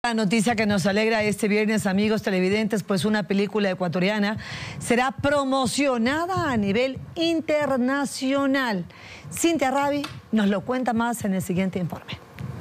La noticia que nos alegra este viernes, amigos televidentes, pues una película ecuatoriana será promocionada a nivel internacional. Cintia Rabi nos lo cuenta más en el siguiente informe.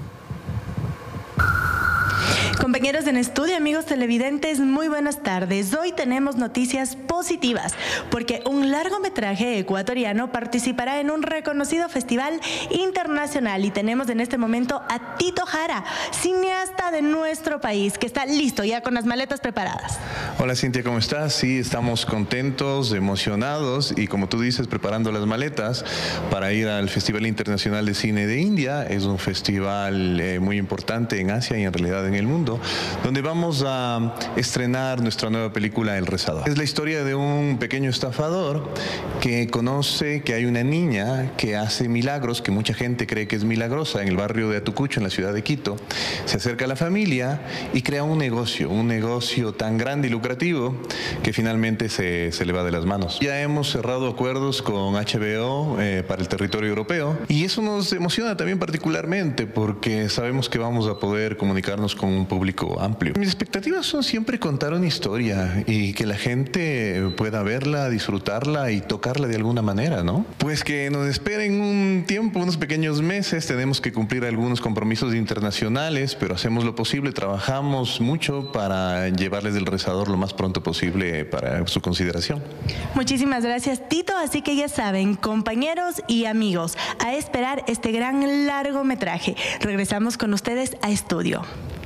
Compañeros en estudio, amigos televidentes, muy buenas tardes. Hoy tenemos noticias positivas porque un largometraje ecuatoriano participará en un reconocido festival internacional y tenemos en este momento a Tito Jara, cineasta de nuestro país, que está listo ya con las maletas preparadas. Hola Cintia, ¿cómo estás? Sí, estamos contentos, emocionados y como tú dices, preparando las maletas para ir al Festival Internacional de Cine de India. Es un festival muy importante en Asia y en realidad en el mundo, donde vamos a estrenar nuestra nueva película El Rezador. Es la historia de un pequeño estafador que conoce que hay una niña que hace milagros, que mucha gente cree que es milagrosa, en el barrio de Atucucho, en la ciudad de Quito. Se acerca a la familia y crea un negocio tan grande y lucrativo que finalmente se le va de las manos. Ya hemos cerrado acuerdos con HBO para el territorio europeo y eso nos emociona también particularmente porque sabemos que vamos a poder comunicarnos con un público amplio. Mis expectativas son siempre contar una historia y que la gente pueda verla, disfrutarla y tocarla de alguna manera, ¿no? Pues que nos esperen un tiempo, unos pequeños meses, tenemos que cumplir algunos compromisos internacionales, pero hacemos lo posible, trabajamos mucho para llevarles El Rezador lo más pronto posible para su consideración. Muchísimas gracias, Tito, así que ya saben, compañeros y amigos, a esperar este gran largometraje. Regresamos con ustedes a estudio.